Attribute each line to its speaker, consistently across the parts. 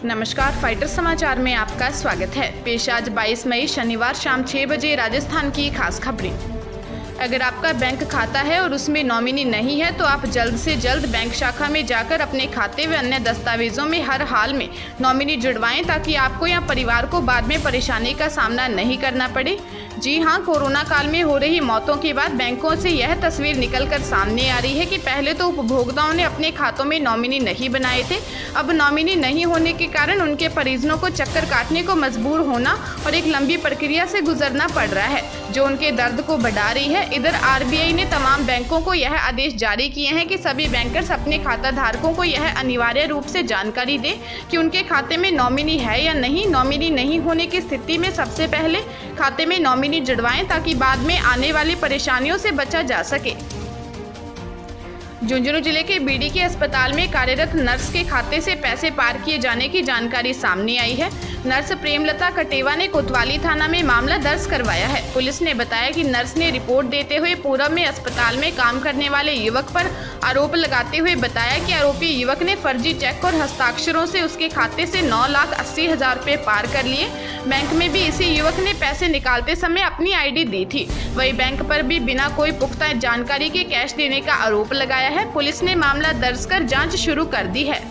Speaker 1: नमस्कार, फाइटर समाचार में आपका स्वागत है। पेश आज 22 मई शनिवार शाम 6 बजे राजस्थान की खास खबरें। अगर आपका बैंक खाता है और उसमें नॉमिनी नहीं है तो आप जल्द से जल्द बैंक शाखा में जाकर अपने खाते व अन्य दस्तावेजों में हर हाल में नॉमिनी जुड़वाएं ताकि आपको या परिवार को बाद में परेशानी का सामना नहीं करना पड़े। जी हां, कोरोना काल में हो रही मौतों के बाद बैंकों से यह तस्वीर निकलकर सामने आ रही है कि पहले तो उपभोक्ताओं ने अपने खातों में नॉमिनी नहीं बनाए थे। अब नॉमिनी नहीं होने के कारण उनके परिजनों को चक्कर काटने को मजबूर होना और एक लंबी प्रक्रिया से गुजरना पड़ रहा है, जो उनके दर्द को बढ़ा रही है। इधर आरबीआई ने तमाम बैंकों को यह आदेश जारी किए हैं कि सभी बैंकर्स अपने खाता धारकों को यह अनिवार्य रूप से जानकारी दें कि उनके खाते में नॉमिनी है या नहीं। नॉमिनी नहीं होने की स्थिति में सबसे पहले खाते में नॉमिनी जुड़वाएं ताकि बाद में आने वाली परेशानियों से बचा जा सके। झुंझुनू जिले के बीडी के अस्पताल में कार्यरत नर्स के खाते से पैसे पार किए जाने की जानकारी सामने आई है। नर्स प्रेमलता कटेवा ने कोतवाली थाना में मामला दर्ज करवाया है। पुलिस ने बताया कि नर्स ने रिपोर्ट देते हुए पूर्व में अस्पताल में काम करने वाले युवक पर आरोप लगाते हुए बताया कि आरोपी युवक ने फर्जी चेक और हस्ताक्षरों से उसके खाते से 9,80,000 रुपये पार कर लिए। बैंक में भी इसी युवक ने पैसे निकालते समय अपनी आईडी दी थी। वही बैंक पर भी बिना कोई पुख्ता जानकारी के कैश देने का आरोप लगाया है। पुलिस ने मामला दर्ज कर जांच शुरू कर दी है।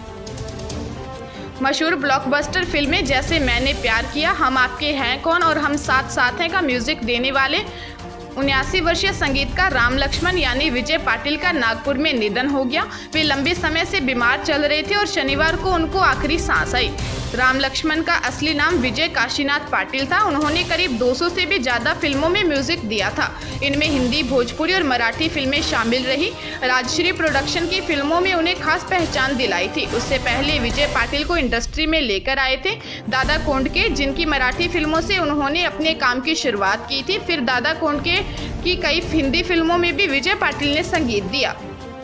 Speaker 1: मशहूर ब्लॉकबस्टर फिल्में जैसे मैंने प्यार किया, हम आपके हैं कौन और हम साथ साथ हैं का म्यूजिक देने वाले 79 वर्षीय संगीतकार राम लक्ष्मण यानी विजय पाटिल का नागपुर में निधन हो गया। वे लंबे समय से बीमार चल रहे थे और शनिवार को उनको आखिरी सांस आई। राम लक्ष्मण का असली नाम विजय काशीनाथ पाटिल था। उन्होंने करीब 200 से भी ज्यादा फिल्मों में म्यूजिक दिया था। इनमें हिंदी, भोजपुरी और मराठी फिल्में शामिल रही। राजश्री प्रोडक्शन की फिल्मों में उन्हें खास पहचान दिलाई थी। उससे पहले विजय पाटिल को इंडस्ट्री में लेकर आए थे दादा कोंडके, जिनकी मराठी फिल्मों से उन्होंने अपने काम की शुरुआत की थी। फिर दादा कोंडके की कई हिंदी फिल्मों में भी विजय पाटिल ने संगीत दिया।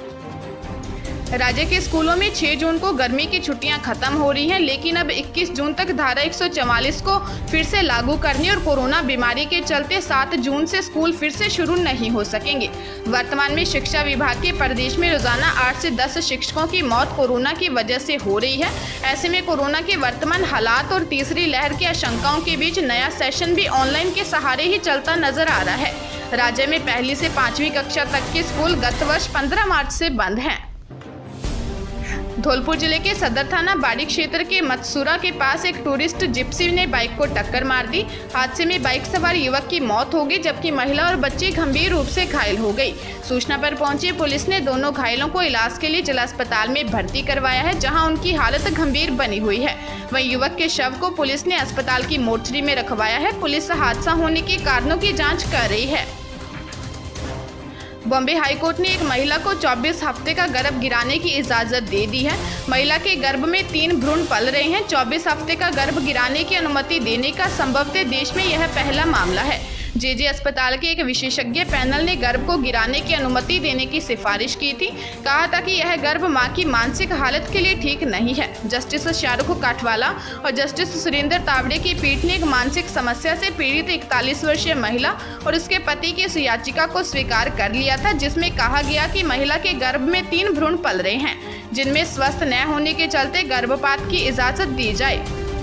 Speaker 1: राज्य के स्कूलों में 6 जून को गर्मी की छुट्टियां खत्म हो रही हैं, लेकिन अब 21 जून तक धारा 144 को फिर से लागू करने और कोरोना बीमारी के चलते 7 जून से स्कूल फिर से शुरू नहीं हो सकेंगे। वर्तमान में शिक्षा विभाग के प्रदेश में रोजाना 8 से 10 शिक्षकों की मौत कोरोना की वजह से हो रही है। ऐसे में कोरोना के वर्तमान हालात और तीसरी लहर की आशंकाओं के बीच नया सेशन भी ऑनलाइन के सहारे ही चलता नजर आ रहा है। राज्य में पहली से 5वीं कक्षा तक के स्कूल गत वर्ष 15 मार्च से बंद हैं। धौलपुर जिले के सदर थाना बाड़ी क्षेत्र के मतसूरा के पास एक टूरिस्ट जिप्सी ने बाइक को टक्कर मार दी। हादसे में बाइक सवार युवक की मौत हो गई, जबकि महिला और बच्ची गंभीर रूप से घायल हो गई। सूचना पर पहुंची पुलिस ने दोनों घायलों को इलाज के लिए जिला अस्पताल में भर्ती करवाया है, जहां उनकी हालत गंभीर बनी हुई है। वहीं युवक के शव को पुलिस ने अस्पताल की मोर्चरी में रखवाया है। पुलिस हादसा होने के कारणों की जाँच कर रही है। बॉम्बे हाईकोर्ट ने एक महिला को 24 हफ्ते का गर्भ गिराने की इजाजत दे दी है। महिला के गर्भ में 3 भ्रूण पल रहे हैं। 24 हफ्ते का गर्भ गिराने की अनुमति देने का संभवतः देश में यह पहला मामला है। जेजे अस्पताल के एक विशेषज्ञ पैनल ने गर्भ को गिराने की अनुमति देने की सिफारिश की थी। कहा था कि यह गर्भ मां की मानसिक हालत के लिए ठीक नहीं है। जस्टिस शाहरुख काठवाला और जस्टिस सुरेंद्र तावड़े की पीठ ने एक मानसिक समस्या से पीड़ित 41 वर्षीय महिला और उसके पति की इस याचिका को स्वीकार कर लिया था, जिसमें कहा गया कि महिला के गर्भ में 3 भ्रूण पल रहे हैं, जिनमें स्वस्थ न होने के चलते गर्भपात की इजाजत दी जाए।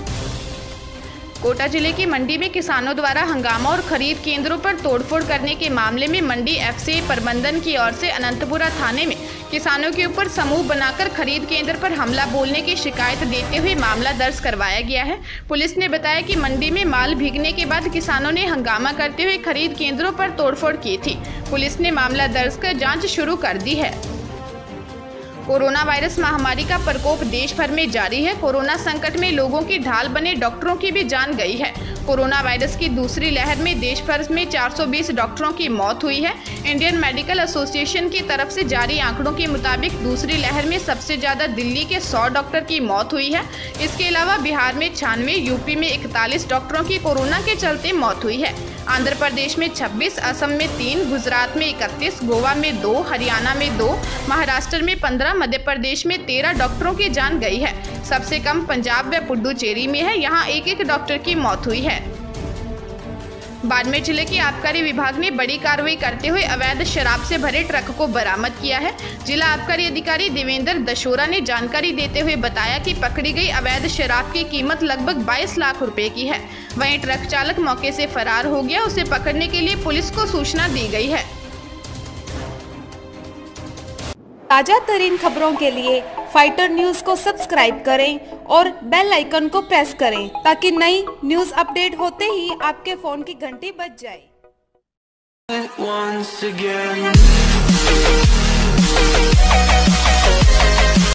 Speaker 1: कोटा जिले की मंडी में किसानों द्वारा हंगामा और खरीद केंद्रों पर तोड़फोड़ करने के मामले में मंडी एफसीआई प्रबंधन की ओर से अनंतपुरा थाने में किसानों के ऊपर समूह बनाकर खरीद केंद्र पर हमला बोलने की शिकायत देते हुए मामला दर्ज करवाया गया है। पुलिस ने बताया कि मंडी में माल भीगने के बाद किसानों ने हंगामा करते हुए खरीद केंद्रों पर तोड़फोड़ की थी। पुलिस ने मामला दर्ज कर जाँच शुरू कर दी है। कोरोना वायरस महामारी का प्रकोप देश भर में जारी है। कोरोना संकट में लोगों की ढाल बने डॉक्टरों की भी जान गई है। कोरोना वायरस की दूसरी लहर में देश भर में 420 डॉक्टरों की मौत हुई है। इंडियन मेडिकल एसोसिएशन की तरफ से जारी आंकड़ों के मुताबिक दूसरी लहर में सबसे ज्यादा दिल्ली के 100 डॉक्टर की मौत हुई है। इसके अलावा बिहार में 96, यूपी में 41 डॉक्टरों की कोरोना के चलते मौत हुई है। आंध्र प्रदेश में 26, असम में 3, गुजरात में 31, गोवा में 2, हरियाणा में 2, महाराष्ट्र में 15, मध्य प्रदेश में 13 डॉक्टरों की जान गई है। सबसे कम पंजाब व पुडुचेरी में है, यहाँ एक डॉक्टर की मौत हुई है। बाड़मेर जिले की आबकारी विभाग ने बड़ी कार्रवाई करते हुए अवैध शराब से भरे ट्रक को बरामद किया है। जिला आबकारी अधिकारी देवेंद्र दशोरा ने जानकारी देते हुए बताया कि पकड़ी गई अवैध शराब की कीमत लगभग 22 लाख रुपए की है। वहीं ट्रक चालक मौके से फरार हो गया। उसे पकड़ने के लिए पुलिस को सूचना दी गई है।
Speaker 2: ताजा तरीन खबरों के लिए फाइटर न्यूज को सब्सक्राइब करें और बेल आइकन को प्रेस करें ताकि नई न्यूज अपडेट होते ही आपके फोन की घंटी बज जाए।